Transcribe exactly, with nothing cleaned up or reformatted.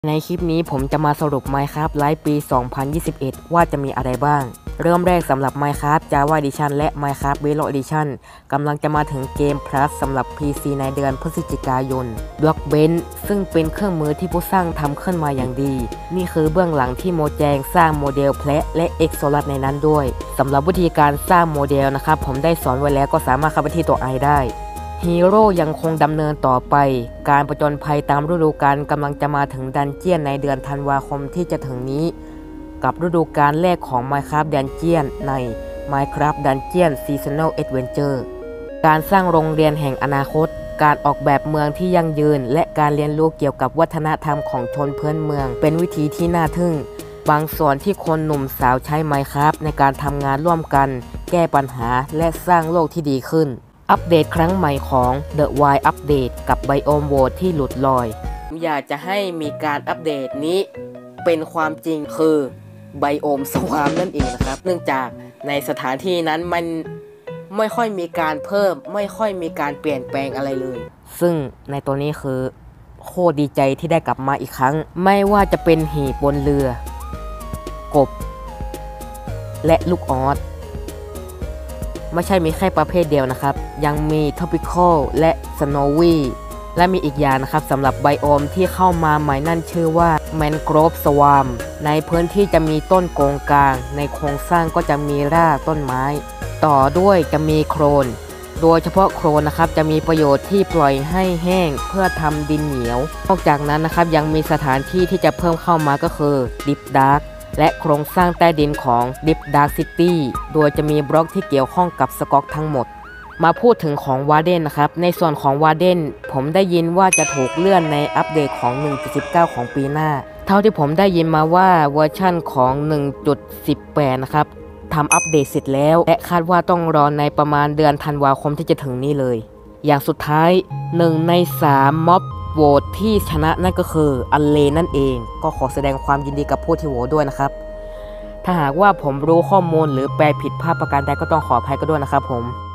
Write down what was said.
ในคลิปนี้ผมจะมาสรุป Minecraft Lite ปี สองพันยี่สิบเอ็ด ว่าจะมีอะไรบ้าง เริ่มแรกสำหรับ Minecraft Java Edition และ Minecraft Bedrock Edition กำลังจะมาถึงเกม Plus สำหรับ พี ซี ในเดือนพฤศจิกายน Blockbench ซึ่งเป็นเครื่องมือที่ผู้สร้างทำขึ้นมาอย่างดี นี่คือเบื้องหลังที่โมแจงสร้างโมเดลแพะและ Exolus ในนั้นด้วยสำหรับวิธีการสร้างโมเดลนะครับผมได้สอนไว้แล้วก็สามารถเข้าไปที่ตัว ไอ ได้ฮีโร่ยังคงดำเนินต่อไปการผจญภัยตามฤดูกาลกำลังจะมาถึงดันเจียนในเดือนธันวาคมที่จะถึงนี้กับฤดูกาลแรกของ Minecraft Dungeon ใน Minecraft Dungeon Seasonal Adventure การสร้างโรงเรียนแห่งอนาคตการออกแบบเมืองที่ยั่งยืนและการเรียนรู้เกี่ยวกับวัฒนธรรมของชนพื้นเมืองเป็นวิธีที่น่าทึ่งบางส่วนที่คนหนุ่มสาวใช้ Minecraft ในการทำงานร่วมกันแก้ปัญหาและสร้างโลกที่ดีขึ้นอัปเดตครั้งใหม่ของ The Wild Update กับ Biome World ที่หลุดลอยผมอยากจะให้มีการอัปเดตนี้เป็นความจริงคือ Biome Swarm นั่นเองนะครับเนื่องจากในสถานที่นั้นมันไม่ค่อยมีการเพิ่มไม่ค่อยมีการเปลี่ยนแปลงอะไรเลยซึ่งในตัวนี้คือโคตรดีใจที่ได้กลับมาอีกครั้งไม่ว่าจะเป็นหีบบนเรือกบและลูกออสไม่ใช่มีแค่ประเภทเดียวนะครับยังมี Tropical และ Snowy และมีอีกอย่างนะครับสำหรับไบโอมที่เข้ามาใหม่นั่นชื่อว่า Mangrove Swarm ในพื้นที่จะมีต้นโกงกลางในโครงสร้างก็จะมีรากต้นไม้ต่อด้วยจะมีโคลนโดยเฉพาะโคลนนะครับจะมีประโยชน์ที่ปล่อยให้แห้งเพื่อทำดินเหนียวนอกจากนั้นนะครับยังมีสถานที่ที่จะเพิ่มเข้ามาก็คือ Deep Darkและโครงสร้างใต้ดินของ Deep Dark City โดยจะมีบล็อกที่เกี่ยวข้องกับสก็อตทั้งหมดมาพูดถึงของ Warden นะครับในส่วนของ Warden ผมได้ยินว่าจะถูกเลื่อนในอัปเดตของ หนึ่งจุดสิบเก้า ของปีหน้าเท่าที่ผมได้ยินมาว่าเวอร์ชั่นของ หนึ่งจุดสิบแปด นะครับทำอัปเดตเสร็จแล้วและคาดว่าต้องรอในประมาณเดือนธันวาคมที่จะถึงนี้เลยอย่างสุดท้ายหนึ่งในสามม็อบโหวตที่ชนะนั่นก็คืออัลเลนั่นเองก็ขอแสดงความยินดีกับผู้ที่โหวตด้วยนะครับถ้าหากว่าผมรู้ข้อมูลหรือแปลผิดพลาดประการใดก็ต้องขออภัยก็ด้วยนะครับผม